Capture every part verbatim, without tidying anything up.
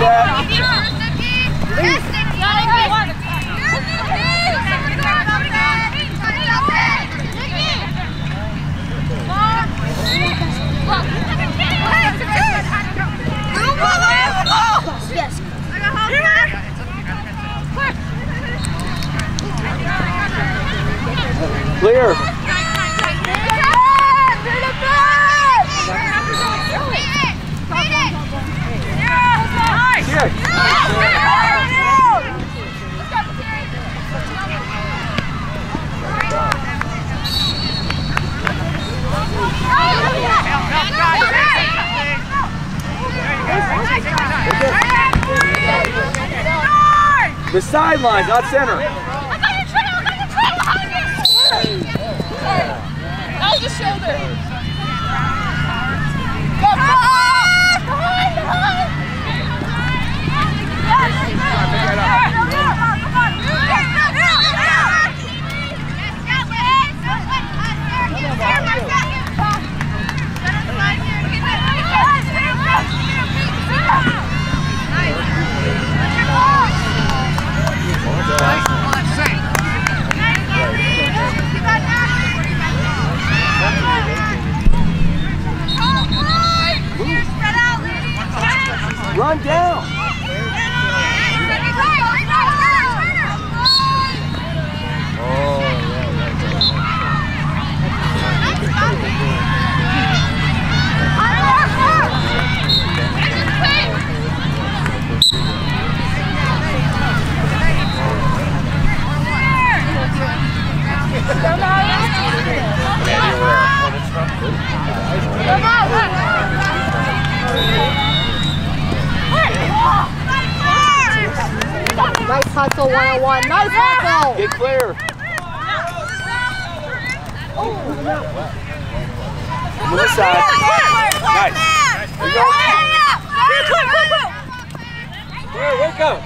set. Yes. Clear. The sidelines, not center. I got your trail, I got your trail behind you! That was the shoulder. Go, go! Behind, behind! Run down. Nice hustle, one on one. Nice hustle. Get clear. On this side. Nice. There you go. Clear, wake up.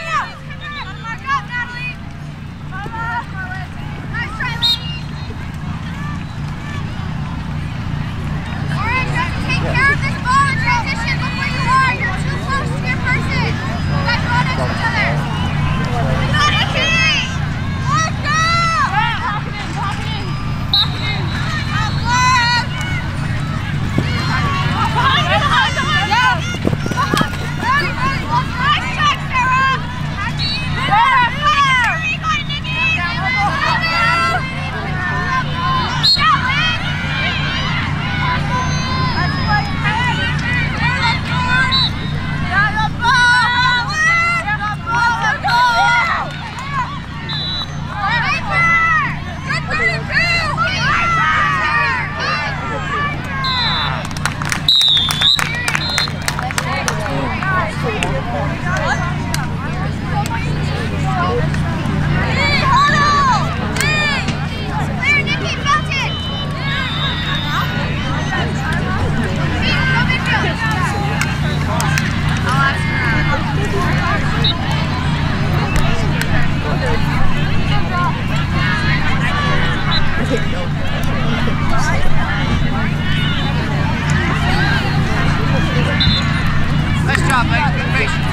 Nice job, ladies. Good patience.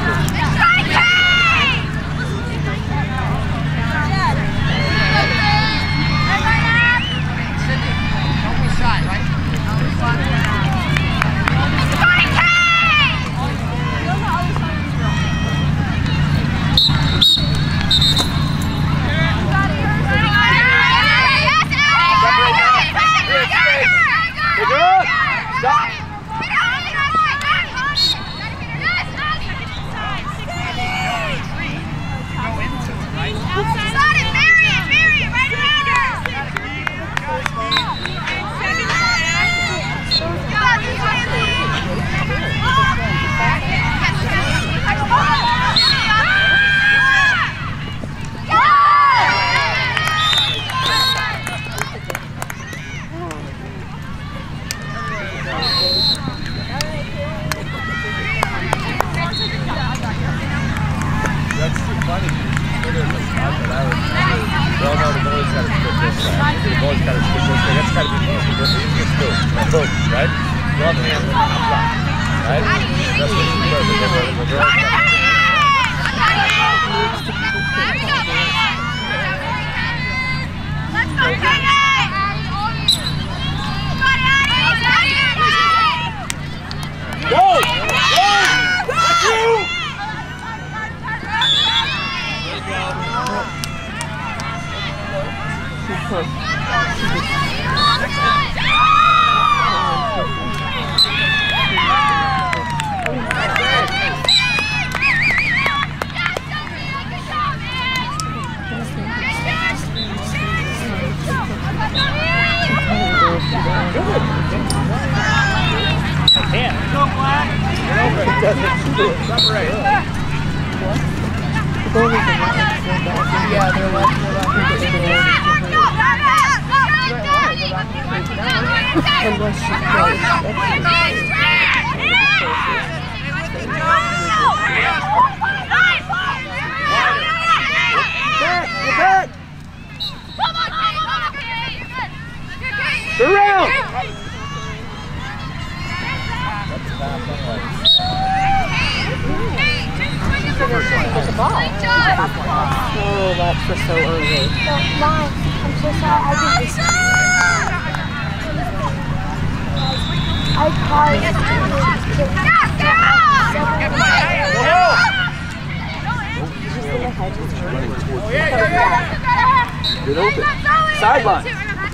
Right? Right? Get open. Sideline.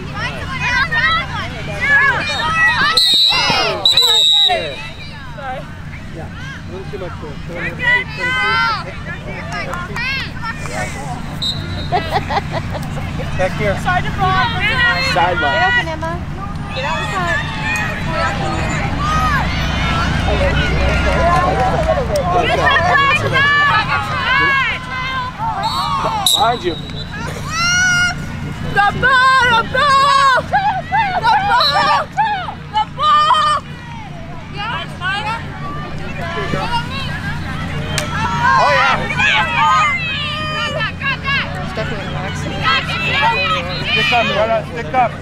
Back here. Sideline. Get open, Emma. Get out in front. Behind you. The ball! The ball! The ball! The ball! Oh, yeah. Stephanie and Max. Stick up, brother. Stick up.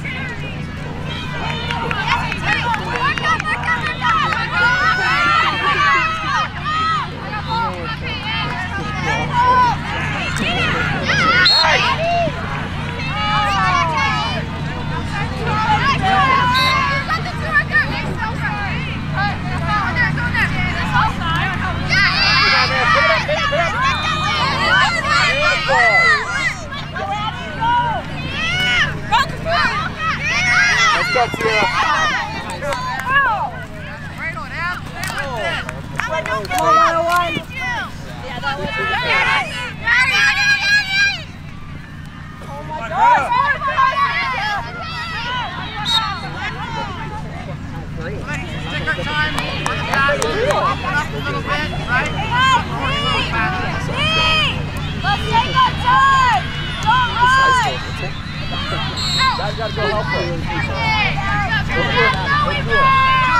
Let's go, Sierra. Sticker time. Up a little bit, right? Let's take our time! Don't run! Guys gotta go help her. Go for it. Go for it.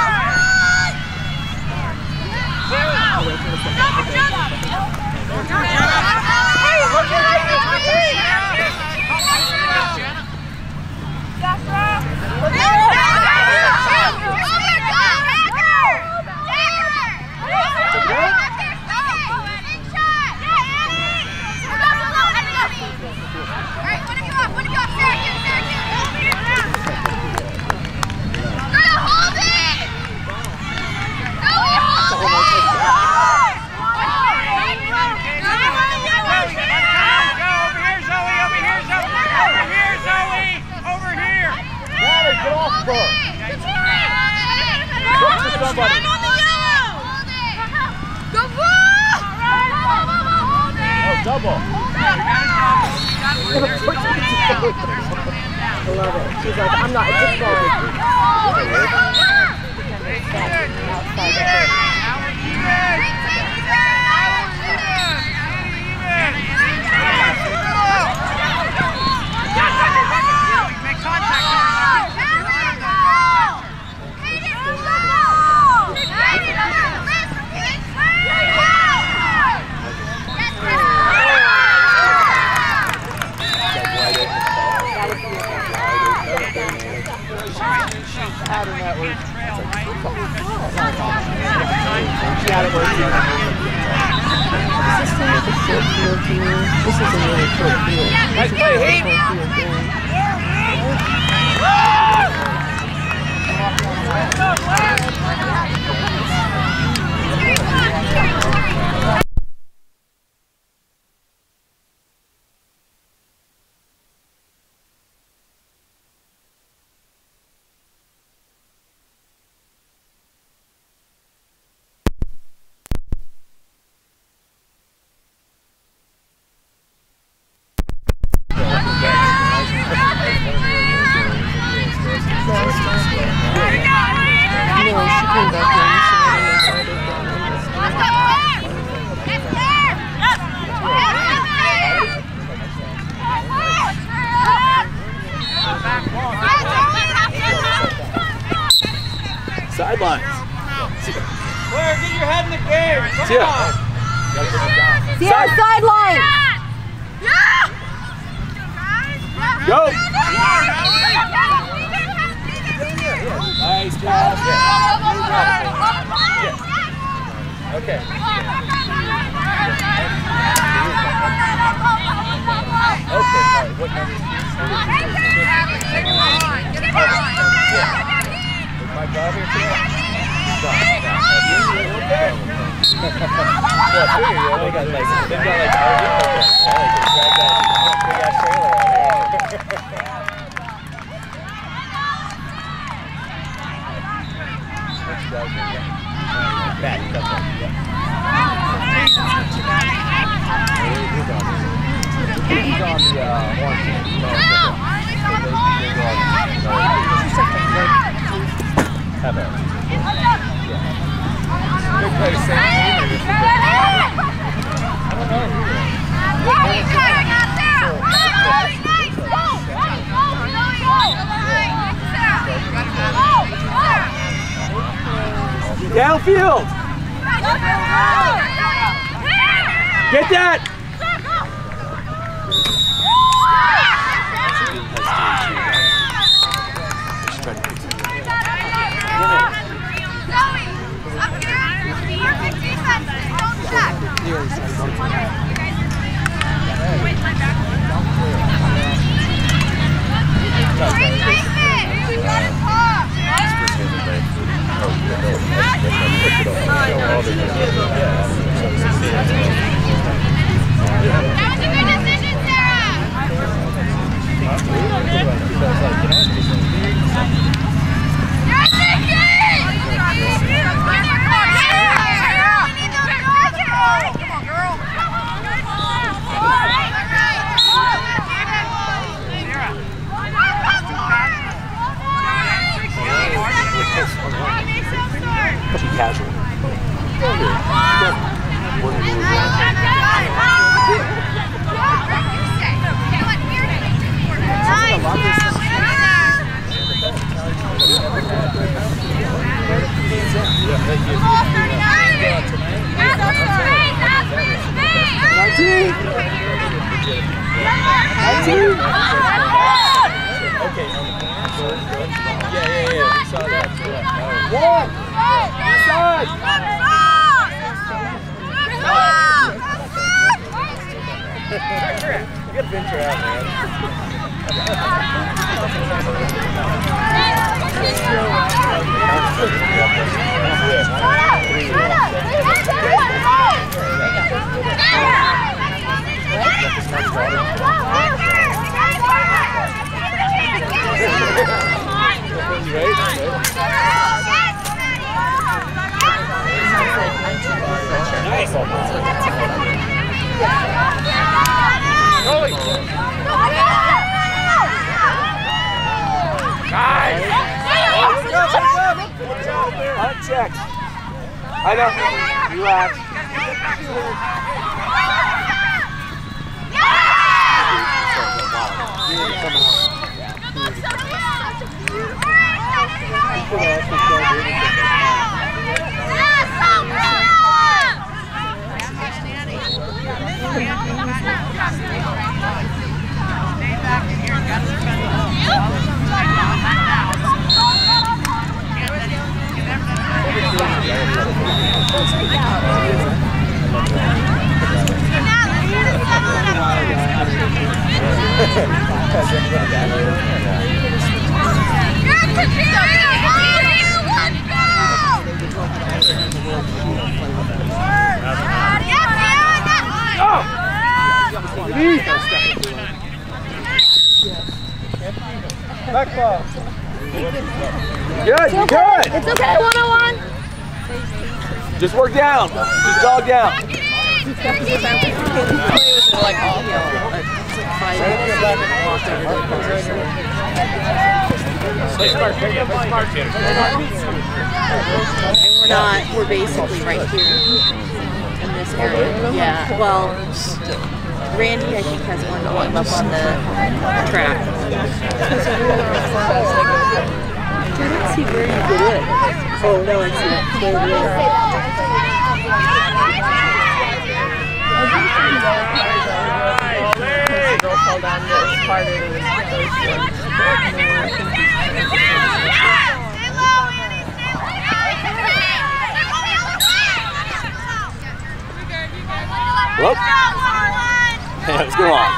Double. I love it. She's like, I'm not, it's just going. Make contact. Out of that way. She had it working. This is like a short field here. This is a really short field. Nice play, Heat! Sidelines. Claire, get your head in the game. Come Tia. on. Sierra, sideline. Go. Nice job. Okay. Okay, all right. What number is my job here today? Stop, stop. Okay. Well, figure you only got like, they've got like, oh, yeah, just drag that big ass trailer out here. Next job, yeah. Back, that's it, yeah. He's on the uh, orange team. Have a. Yeah. They play the same team or just I don't know. Downfield. Get that. Casual. nineteen. nineteen. Okay. Yeah, yeah, yeah. We saw that. One. Inside. You gotta venture out, man. Unchecked. I know. Relax. Yeah. Back ball. Good, good. It's okay, one on one. Just work down. Just dog down. And we're not, we're basically right here in this area. Yeah, well, Randy, I think, has one going up on the track. I don't see where you did it. Oh, no, I see it. There it is. Don't fall down there. It's harder to Hello? Hey, what's going on?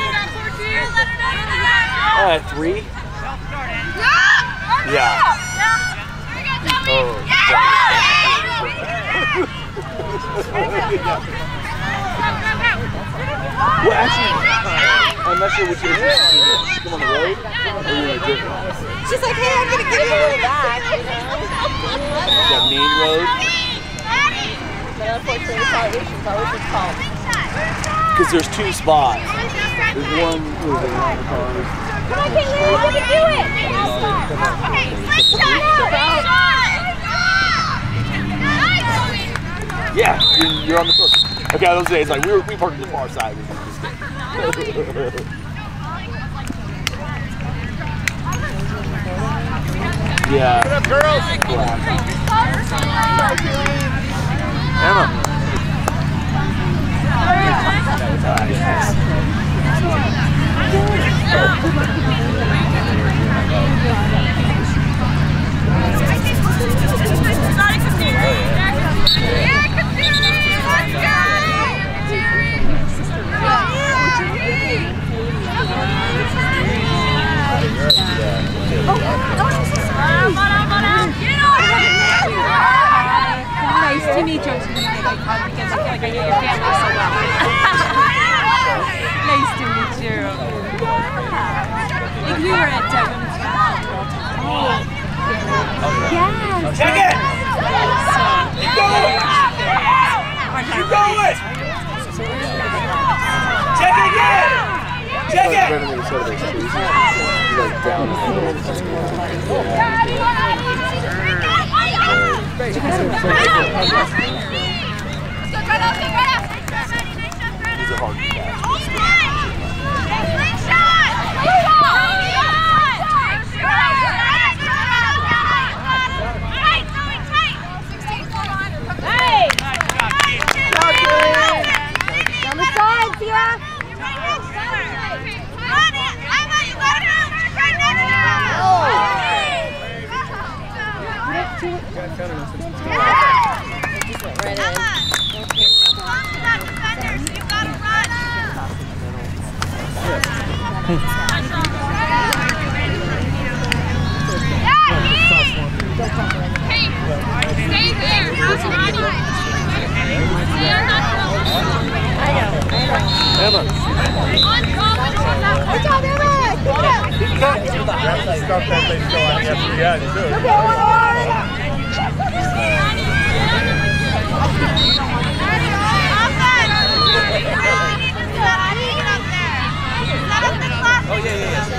Uh, three? Yeah. Oh. Well, actually, I'm not sure which is come on the road or you want to do it. She's like, hey, I'm going to give you a little back. That main road? But unfortunately, it's always, it's always what's called. Because there's two spots. There's one with the water cars. Come on, Caitlin, you can do it! Okay, slingshot! Yeah, you're, you're on the hook. Okay, I was saying, it's like we were we parked on the far side. Yeah. What up, girls? Emma. Nice to meet you. Because I feel like I know your family so well. Nice to meet you. Like we were at uh, Women's Oh. Yeah. Check it! Keep going! Keep going! Check it again! Check it! These are hard to catch. On the side, Sierra. Emma. Good job, Emma. Stuff that they still have to yeah, too. Oh, yeah, yeah, yeah.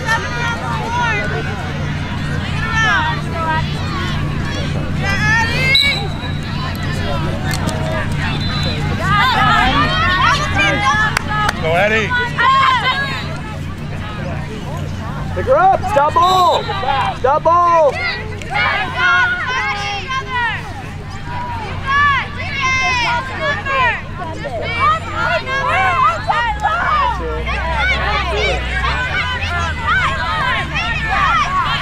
Go, Eddie. Pick her up! Stop ball! Stop ball!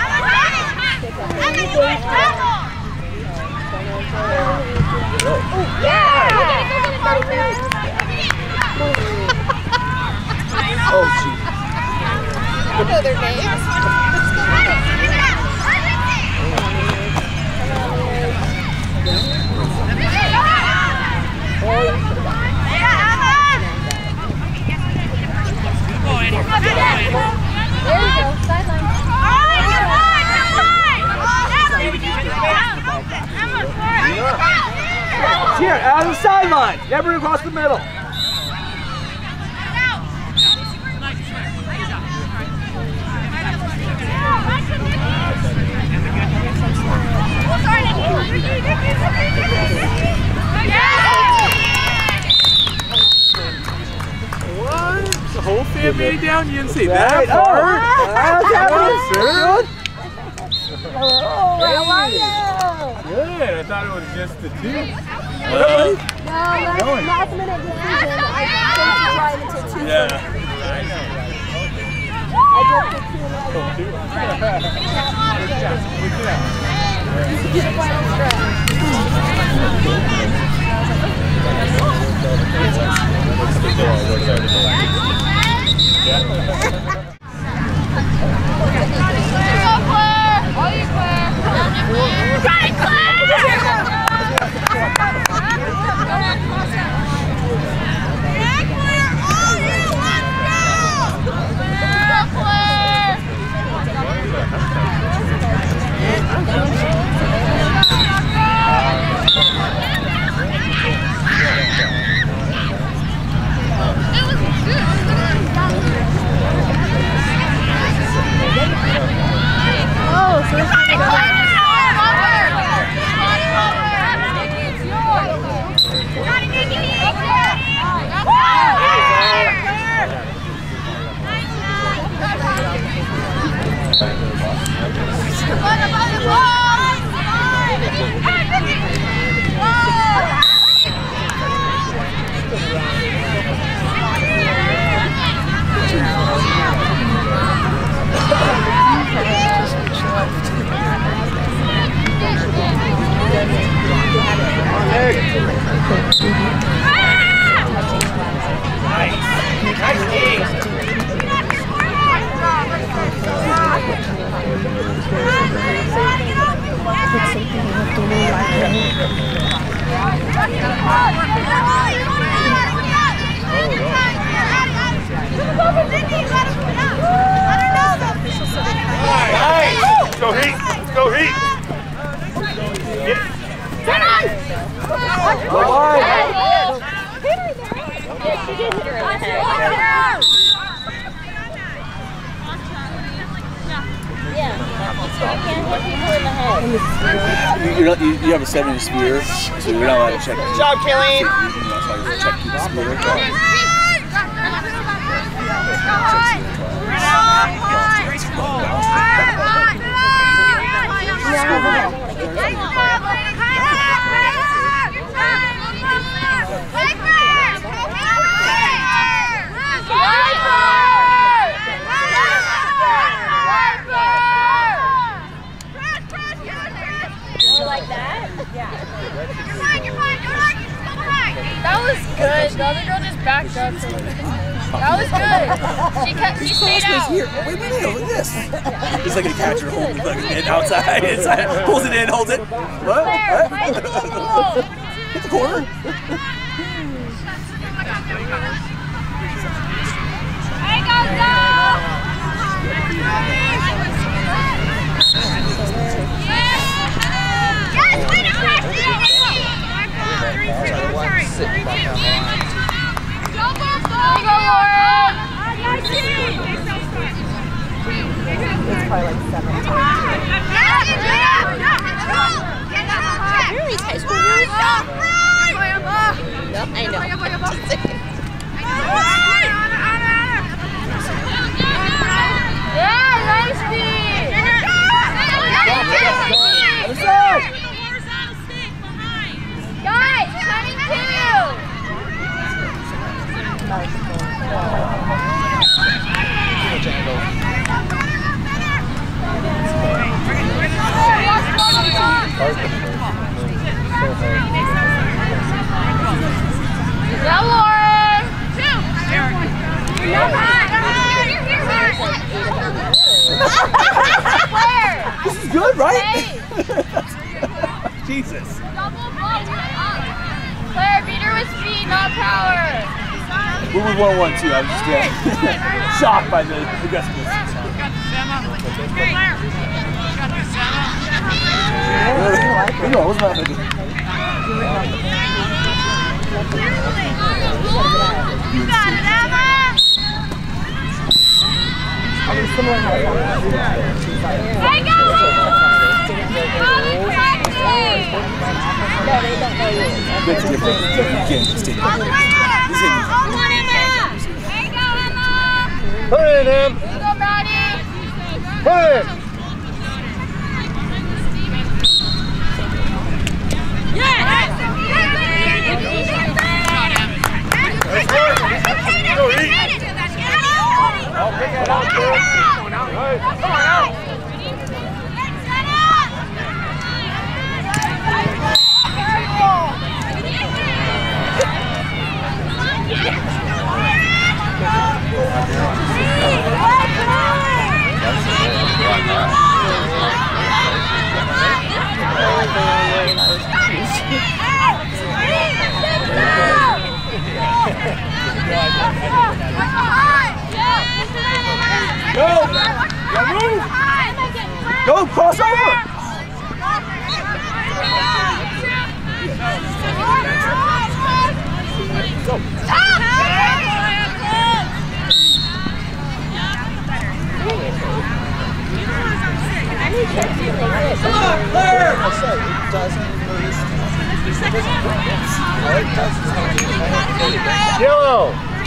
Oh. Oh, gee. I know their names. There you go, sideline. Here, out of the sideline. Never across the middle. What? The whole fan made it down? You didn't see that Right. far? Oh, how's that, sir? Hello, how are you? Good. I thought it was just the two. Really? No, last, last minute decision. I chose to drive until two. Yeah. I drove to two and I Oh, two. the final stretch. Oh, so it's Nice! Go Heat! Let's go Heat! She did hit her in the head. Yeah. You can't hit people in the head. You, you're not, you, you have a seven inch spear, so you're not allowed to check. Good job, Kelly. That's why you check the spear. Like that? Yeah. That was good. The other girl just backed up. That was good. She kept. She stayed out. Here. Wait, wait, wait, look at this. He's like a catcher holding it outside, inside, pulls it in, holds it. What? What? Hit the corner. Hey, go, go! Yes, wait, It's probably like seven. Where are these high school girls? Jesus. Claire, beat her with speed, not power. We were one one too. I was just uh, shocked by the aggressiveness. Got the Sema. Claire. Got the Sema. No, what's my name? You got it, Emma. Hey, go! It's different. You can't just take it. Hold on, Emma! Hey, go, Emma! Put it in him! Go, Maddie! Put it! Yes! Go, eat! I'll pick it out, Come on out! Come on out! Go! Go move! Go, cross over! Go! Yellow!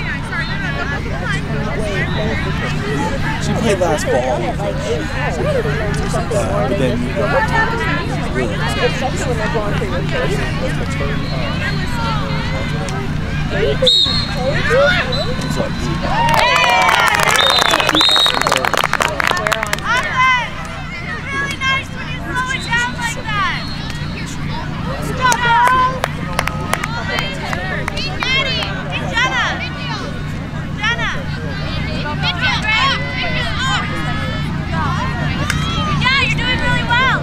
She played last ball. Uh, but then you know, really Especially when they're going for your first. it's like Really nice when you slow it down like that. Stop it! Hey, Maddie! Hey, Jenna! Jenna! Mitchell, right? Yeah, you're doing really well.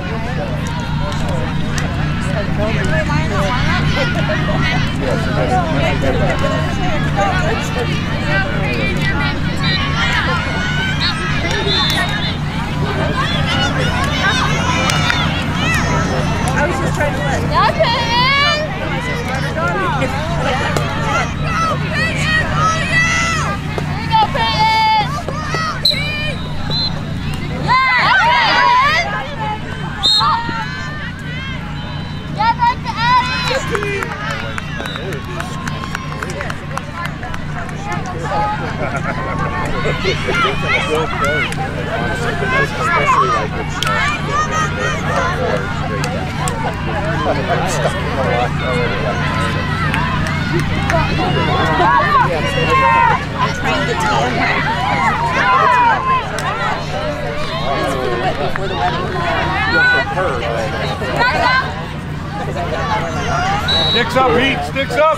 I was just trying to let. That's it! Here you go, Peyton! Yeah! Get back to Addie! I'm trying to tell him. It's for the wet before the wedding. Sticks up, Pete! Sticks up!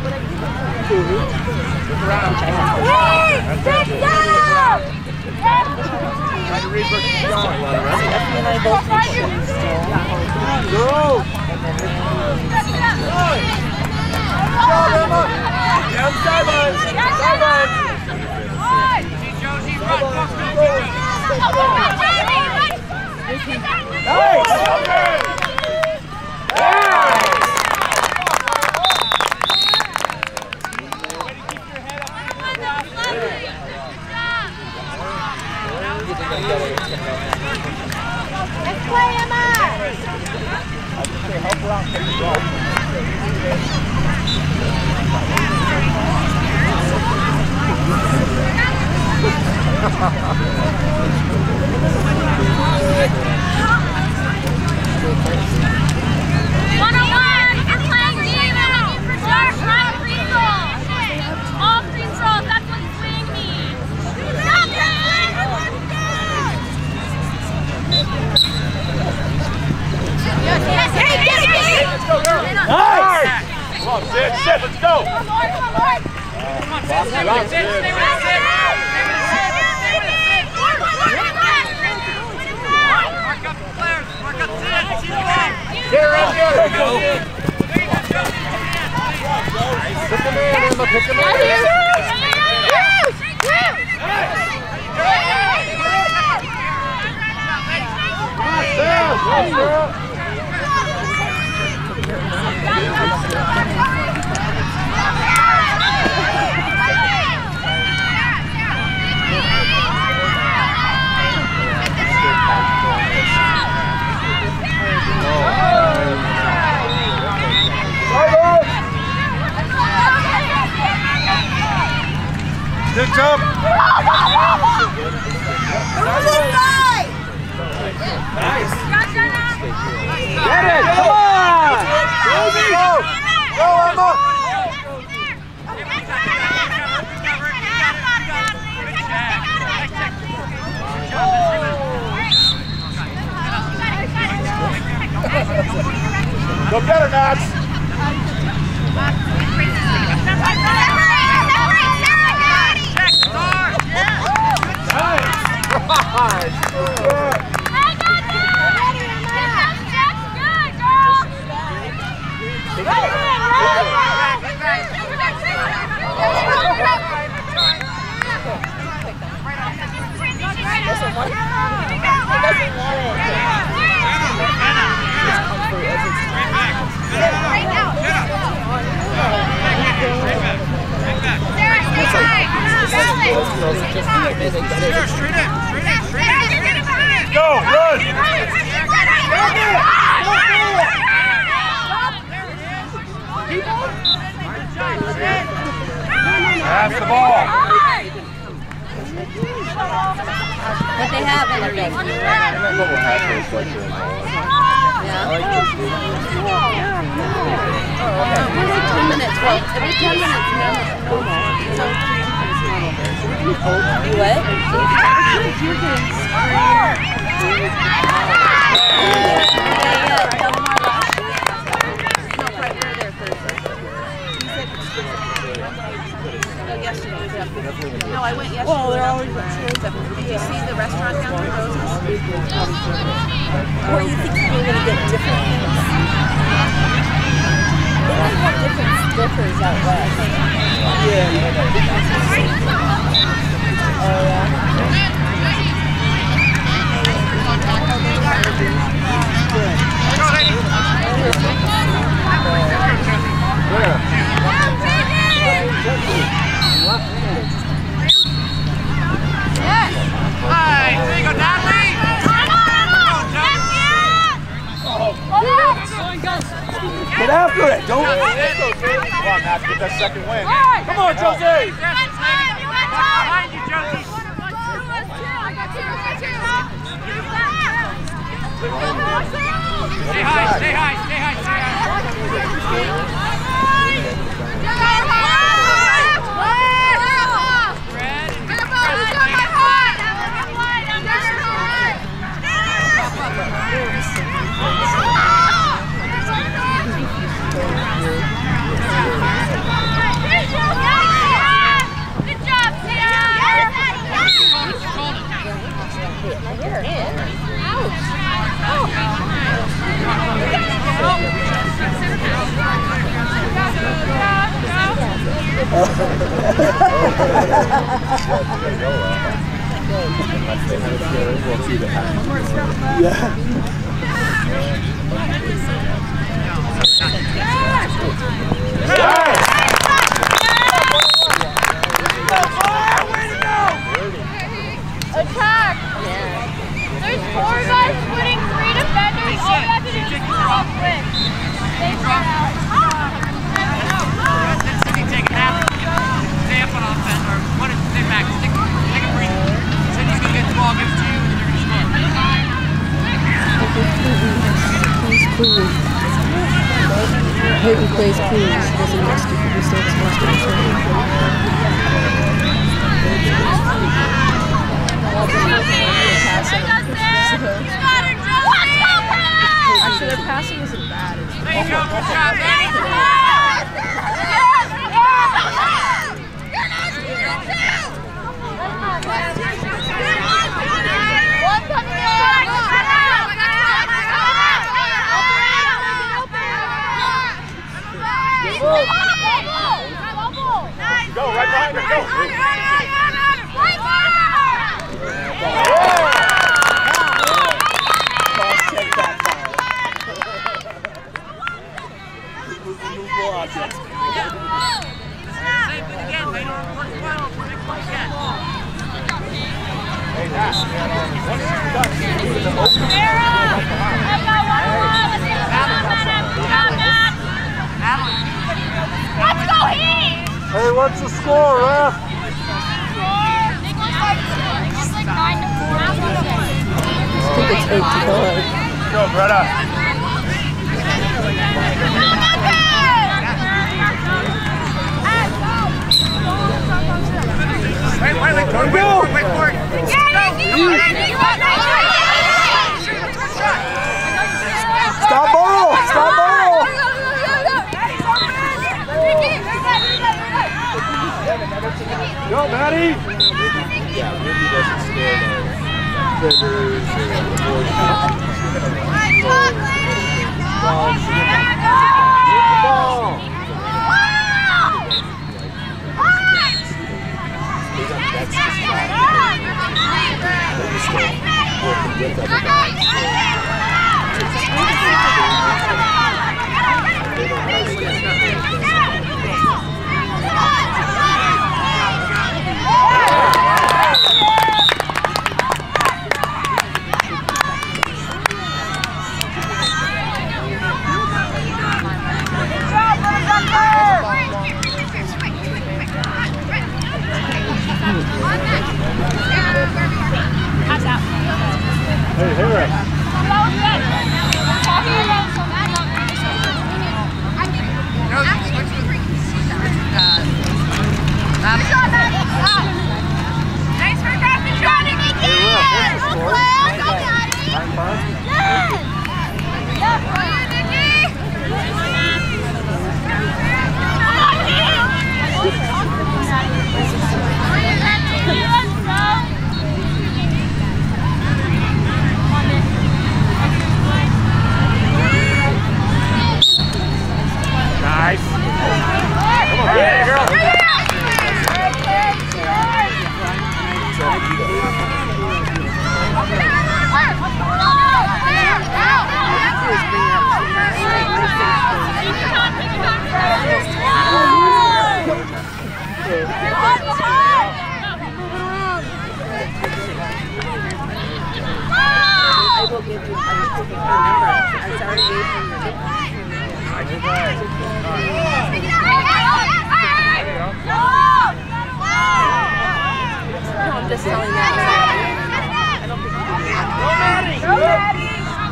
Stephanie and I both think she's still. Go! Down sideline! Sideline! Nice! Let's play, Emma! Help her out, take the ball. One on one! You're playing team! We're looking for sharp, not free throws! All free throws, that's what swing means! Stop it! Yes, yes, hey, get it, get it! Let's go, girl! nice! Come on, sit, sit, let's go! Come on, Lord, come on, Lord! Come on, sit, stay with it, sit, stay with it, sit. Stay with it, sit, stay with it, sit. Mark up the players, mark up the sit, keep going. Get her up, get her. Go. Pick him in, Emma, pick him in. Good job. Nice. Get it, come on! Go, go, Emma! Go get her, Max! Nice! Good. Go, run! Pass the ball. What they have in their game. Every ten minutes, well, every ten minutes, you what? No, I went yesterday. Well, they're always Did you see the restaurant down the road? Or you think you're going to get different things? They might have different stickers out west. Yeah. Oh, yeah. Alright, there you go, Natalie! Get after it. Don't. Come on, Max, get that second win. Come on, Josie. Behind you, Josie! Stay high, stay high, stay high, stay Good job, Attack! There's four guys putting three defenders. All we have to do is stop quick. They run out. Sydney, take a nap. Stay up on offense. Or what is stay back? Take, take a breathe. Sydney's going to get the ball, give it to you, and they're going to score. He's cool. I hope he plays cool. He doesn't get stupid mistakes. Actually, their passing isn't bad. It's There you go. Good job, Eddie. One coming in. Go, right behind her, go. Same thing again, they don't work well for big play yet. Hey, Nash. Once you're done, you do the open. Let's go, Heat! Hey, what's the score, ref? It's like nine to four. I think it's eight to five. Go, Greta. Wait, wait, wait, wait, wait, wait for it. Stop ball! Stop ball! Go, Maddie! Yeah, Ruby doesn't scare the critters or the ball. That's just not. They just go working with other guys. They don't understand. Hey, Harris. Thanks for grabbing Johnny again! Go, Daddy! Yes! Yeah, Brian, Nikki! Come on, Nikki! Let's go! Nice. Come on, yeah, girl. I will give you a number. I already gave him the No, I'm just telling you. I don't think you can. Go, Maddie! Go, Maddie!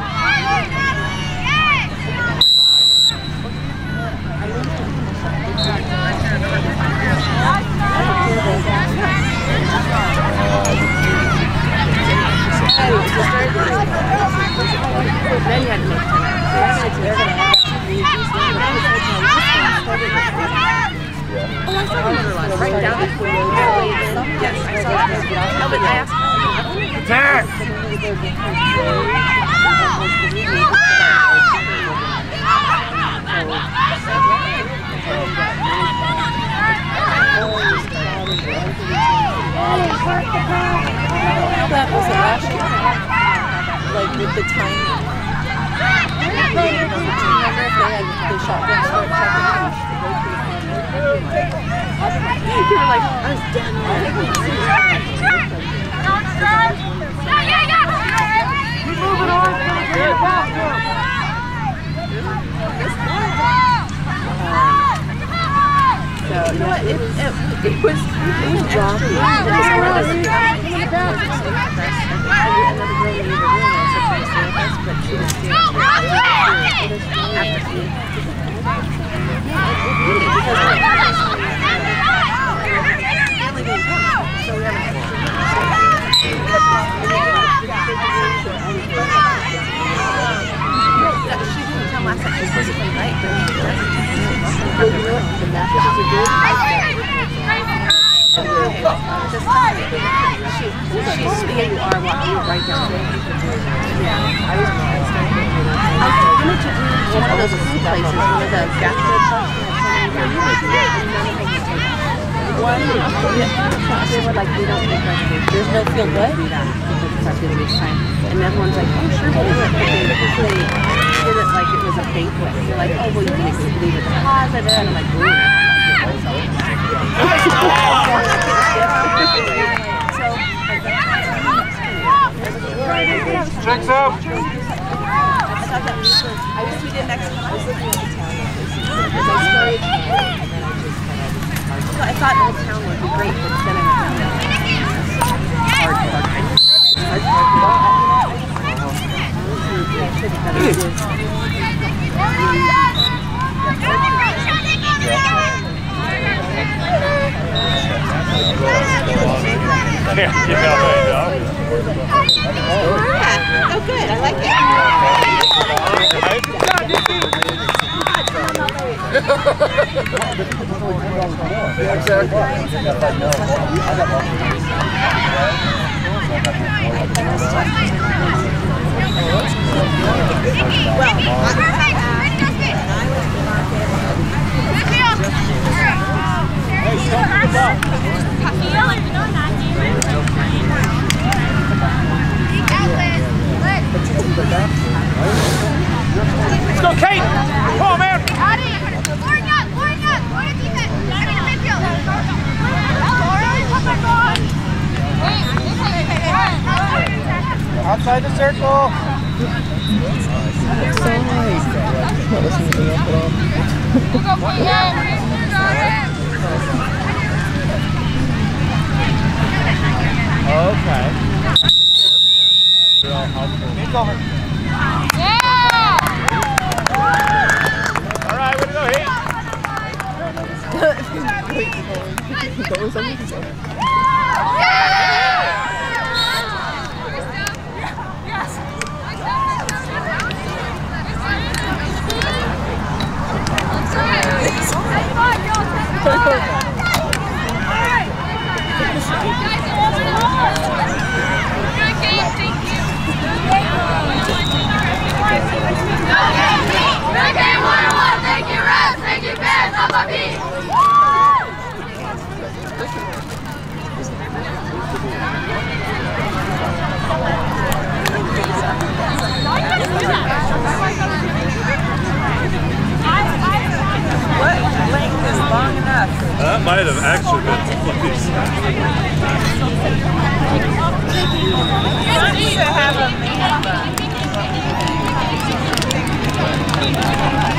Then you had to make ten hours. They're going to have to read these things. Oh, I saw another one. Right down the Yes, I saw that. No, but I asked Attack! That was a last year. Like with the timing. Remember if they had the shotgun start checking? You were like, I was dead. Yeah, yeah, yeah! Keep moving on. Good. So, you know what? It, it, it was, it was dropping. It was more than a drop. And another girl in the room also trying to stay with us, but she was scared. After she because my family didn't come, so we haven't she didn't come last night. She was supposed to come night, but she doesn't. Well, you know what? The mattresses are good. Just she, she's here you are walking right down there. Yeah, I was I was going to do one of those food places, one of the gas station. One, they were like, we don't take reservations. There's no field what? Do that because it's our field this time. And everyone's like, oh, sure, we'll do it. But they, they did it like it was a banquet. They're like, oh, well, you can leave a deposit. And I'm like, ooh. Checks up. I thought that was first. I wish we did next time. I was looking at the town because I started and then I just kind of so I thought Old Town would be great, but then I went down hard, hard, hard, Yeah, you got right now. Oh, good. I like it. Yeah, exactly. Let's go, Kate! Come on, man! Outside the circle. Okay. It's over. All right, way to go, Heath. That might have actually been. Have a